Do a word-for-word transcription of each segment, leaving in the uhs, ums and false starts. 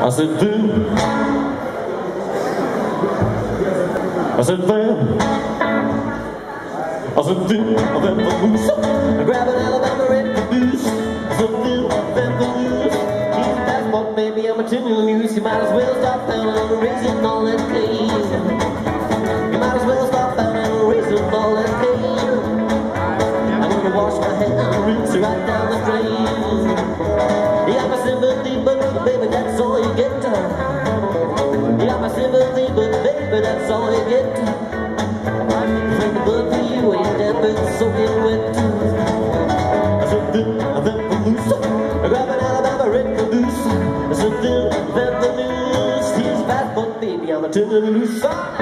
I said, Vim. I said, Vim. I said, Vim, Vim, Vamoose. I grab an Alabama red caboose. I said, Vim, Vim, Vamoose. He's a passport, baby, I'm a tenure news. You might as well stop down and raising all that cane. You might as well stop down and raising all that cane. I'm gonna wash my hands and rinse right down the drain. You got my sympathy, but baby, that's all you get. You got my sympathy, but baby, that's all you get. When the blood for you ain't that been soaking wet. I said, Vim, Vim, Vamoose. I grab an Alabama red caboose. I said, Vim, Vim, Vamoose. He's a fast but baby, I'm a turning loose.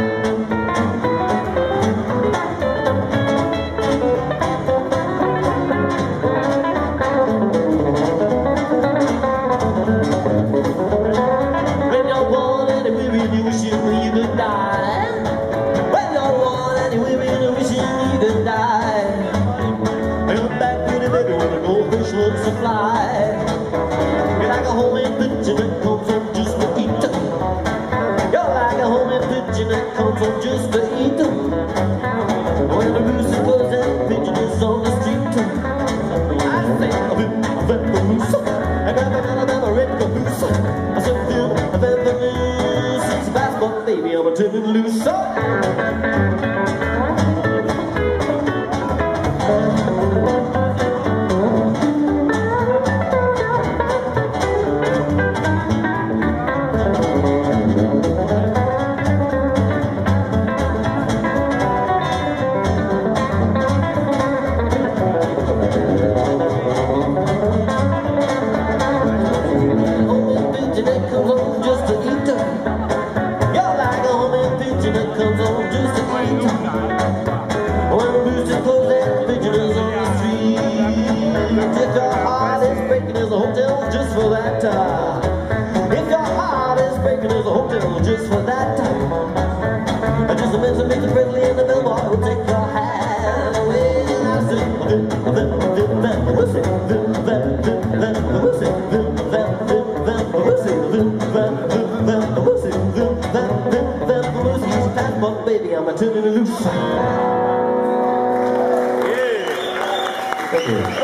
To fly. You're like a homemade pigeon that comes home just to eat. You're like a homemade pigeon that comes home just to eat. When the rooster goes and the pigeon is on the street, I say, a bit of a moose. I got an Alabama red caboose. I said, Phil, a bit of a moose. It's fast, but baby, I'm a turning loose. If your heart is breaking, there's a hotel just for that. Uh, if your heart is breaking, there's a hotel just for that. Uh, just a mention, Mister Presley and the bellboy will take your hand away. I said, Vim, Vim, Vim, Vim, we'll say, Vim, Vim, Vim, Vim, we'll say, Vim, Vim, Vim, Vim, we'll say, Vim, Vim, Vim, Vim, we'll say, Vim, Vim, Vim, Vim, we'll say. He's a passport, baby, I'm a turning loose. Yeah. Thank you.